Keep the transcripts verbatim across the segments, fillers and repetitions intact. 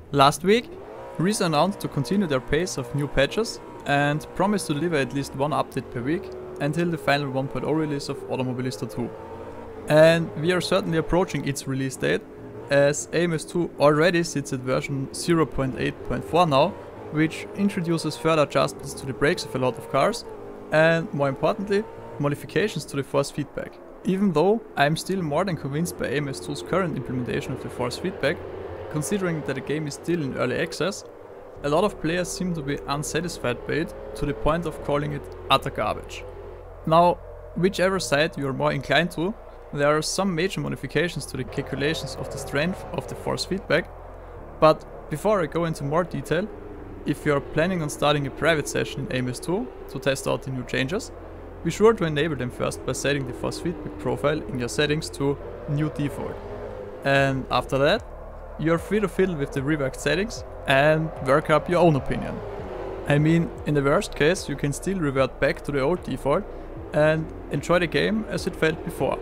Last week, Risa announced to continue their pace of new patches and promised to deliver at least one update per week until the final one point oh release of Automobilista two. And we are certainly approaching its release date, as A M S two already sits at version zero point eight point four now, which introduces further adjustments to the brakes of a lot of cars, and more importantly, modifications to the force feedback. Even though I am still more than convinced by A M S two's current implementation of the force feedback, considering that the game is still in early access, a lot of players seem to be unsatisfied by it to the point of calling it utter garbage. Now, whichever side you are more inclined to, there are some major modifications to the calculations of the strength of the force feedback, but before I go into more detail, if you are planning on starting a private session in A M S two to test out the new changes, be sure to enable them first by setting the force feedback profile in your settings to New Default. And after that, you are free to fiddle with the reworked settings and work up your own opinion. I mean, in the worst case, you can still revert back to the old default and enjoy the game as it felt before.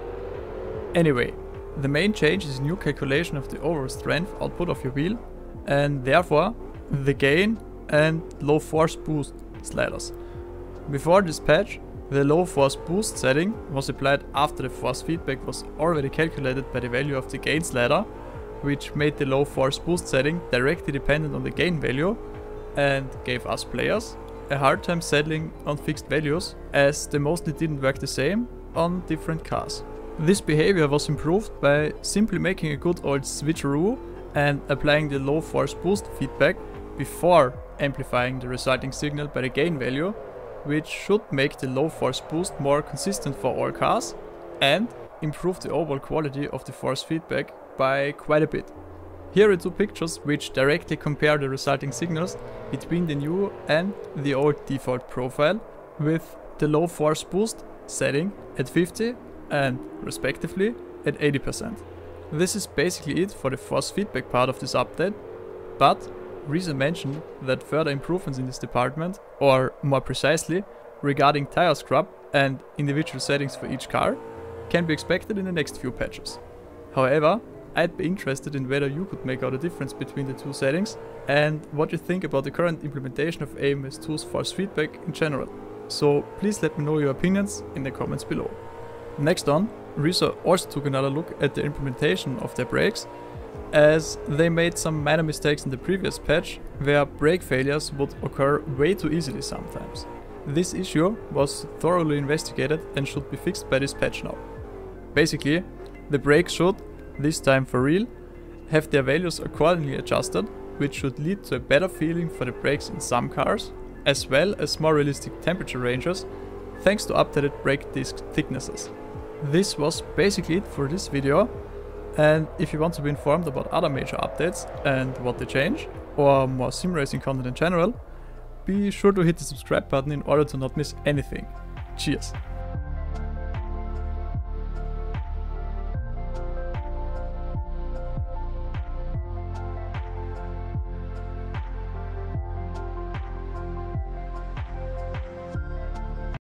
Anyway, the main change is a new calculation of the overall strength output of your wheel, and therefore the gain and low force boost sliders. Before this patch, the low force boost setting was applied after the force feedback was already calculated by the value of the gain slider, which made the low force boost setting directly dependent on the gain value and gave us players a hard time settling on fixed values, as they mostly didn't work the same on different cars. This behavior was improved by simply making a good old switcheroo and applying the low force boost feedback before amplifying the resulting signal by the gain value, which should make the low force boost more consistent for all cars and improve the overall quality of the force feedback by quite a bit. Here are two pictures which directly compare the resulting signals between the new and the old default profile, with the low force boost setting at fifty and respectively at eighty percent. This is basically it for the force feedback part of this update, but Risa mentioned that further improvements in this department, or more precisely, regarding tire scrub and individual settings for each car, can be expected in the next few patches. However, I'd be interested in whether you could make out a difference between the two settings and what you think about the current implementation of A M S two's force feedback in general. So please let me know your opinions in the comments below. Next on, Risa also took another look at the implementation of their brakes, as they made some minor mistakes in the previous patch where brake failures would occur way too easily sometimes. This issue was thoroughly investigated and should be fixed by this patch now. Basically, the brakes should, this time for real, have their values accordingly adjusted, which should lead to a better feeling for the brakes in some cars, as well as more realistic temperature ranges, thanks to updated brake disc thicknesses. This was basically it for this video, and if you want to be informed about other major updates and what they change, or more sim racing content in general, be sure to hit the subscribe button in order to not miss anything. Cheers!